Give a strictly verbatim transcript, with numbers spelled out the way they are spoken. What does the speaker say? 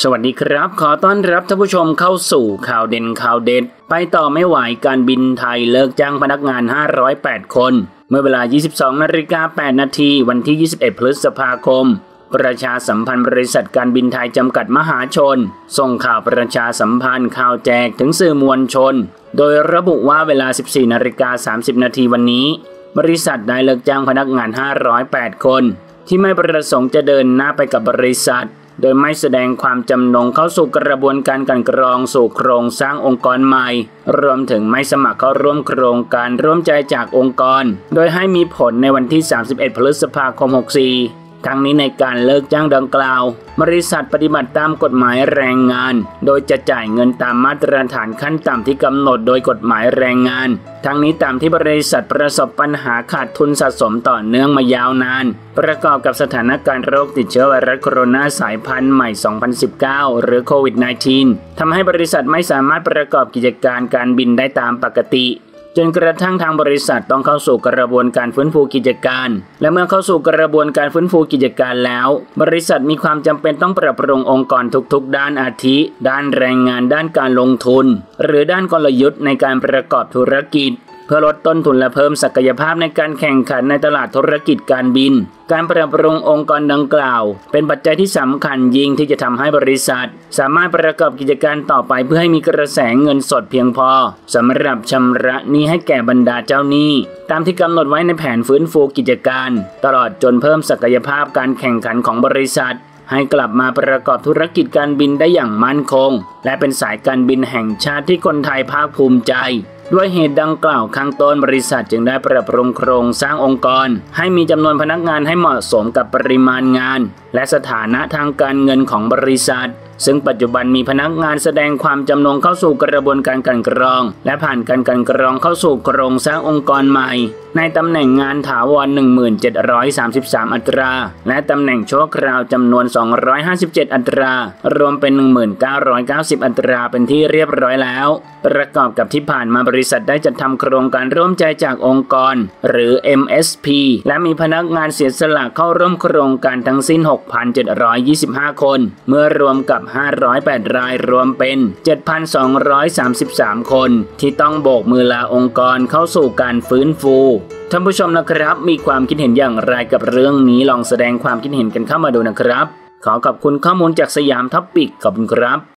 สวัสดีครับขอต้อนรับท่านผู้ชมเข้าสู่ข่าวเด่นข่าวเด็ดไปต่อไม่ไหวการบินไทยเลิกจ้างพนักงานห้าร้อยแปดคนเมื่อเวลา ยี่สิบสองนาฬิกาแปดนาทีวันที่ยี่สิบเอ็ดพฤษภาคมประชาสัมพันธ์บริษัทการบินไทยจำกัดมหาชนส่งข่าวประชาสัมพันธ์ข่าวแจกถึงสื่อมวลชนโดยระบุว่าเวลา สิบสี่นาฬิกาสามสิบนาทีวันนี้บริษัทได้เลิกจ้างพนักงานห้าร้อยแปดคนที่ไม่ประสงค์จะเดินหน้าไปกับบริษัทโดยไม่แสดงความจำนงเข้าสู่กระบวนการกลั่นกรองสู่โครงสร้างองค์กรใหม่รวมถึงไม่สมัครเข้าร่วมโครงการร่วมใจจากองค์กรโดยให้มีผลในวันที่สามสิบเอ็ดพฤษภาคมหกสี่ทั้งนี้ในการเลิกจ้างดังกล่าวบริษัทปฏิบัติตามกฎหมายแรงงานโดยจะจ่ายเงินตามมาตรฐานขั้นต่ำที่กำหนดโดยกฎหมายแรงงานทั้งนี้ตามที่บริษัทประสบปัญหาขาดทุนสะสมต่อเนื่องมายาวนานประกอบกับสถานการณ์โรคติดเชื้อไวรัสโคโรนาสายพันธุ์ใหม่ สองพันสิบเก้า หรือโควิด สิบเก้า ทำให้บริษัทไม่สามารถประกอบกิจการการบินได้ตามปกติจนกระทั่งทางบริษัทต้องเข้าสู่กระบวนการฟื้นฟูกิจการและเมื่อเข้าสู่กระบวนการฟื้นฟูกิจการแล้วบริษัทมีความจำเป็นต้องปรับปรุงองค์กรทุกๆด้านอาทิด้านแรงงานด้านการลงทุนหรือด้านกลยุทธ์ในการประกอบธุรกิจเพื่อลดต้นทุนและเพิ่มศักยภาพในการแข่งขันในตลาดธุรกิจการบินการปรับปรุงองค์กรดังกล่าวเป็นปัจจัยที่สำคัญยิ่งที่จะทำให้บริษัทสามารถประกอบกิจการต่อไปเพื่อให้มีกระแสเงินสดเพียงพอสำหรับชำระหนี้ให้แก่บรรดาเจ้าหนี้ตามที่กำหนดไว้ในแผนฟื้นฟูกิจการตลอดจนเพิ่มศักยภาพการแข่งขันของบริษัทให้กลับมาประกอบธุรกิจการบินได้อย่างมั่นคงและเป็นสายการบินแห่งชาติที่คนไทยภาคภูมิใจด้วยเหตุดังกล่าวข้างต้นบริษัทจึงได้ปรับปรุงโครงสร้างองค์กรให้มีจำนวนพนักงานให้เหมาะสมกับปริมาณงานและสถานะทางการเงินของบริษัทซึ่งปัจจุบันมีพนักงานแสดงความจำนงเข้าสู่กระบวนการกลั่นกรองและผ่านการกลั่นกรองเข้าสู่โครงสร้างองค์กรใหม่ในตำแหน่งงานถาวร หนึ่งพันเจ็ดร้อยสามสิบสาม อัตราและตำแหน่งชั่วคราวจำนวนสองร้อยห้าสิบเจ็ดอัตรารวมเป็น หนึ่งพันเก้าร้อยเก้าสิบ อัตราเป็นที่เรียบร้อยแล้วประกอบกับที่ผ่านมาบริษัทได้จัดทำโครงการร่วมใจจากองค์กรหรือ เอ็ม เอส พี และมีพนักงานเสียสละเข้าร่วมโครงการทั้งสิ้น หกพันเจ็ดร้อยยี่สิบห้า คนเมื่อรวมกับห้าร้อยแปดรายรวมเป็น เจ็ดพันสองร้อยสามสิบสาม คนที่ต้องโบกมือลาองค์กรเข้าสู่การฟื้นฟูท่านผู้ชมนะครับมีความคิดเห็นอย่างไรกับเรื่องนี้ลองแสดงความคิดเห็นกันเข้ามาดูนะครับขอขอบคุณข้อมูลจากสยามท็อปปิกขอบคุณครับ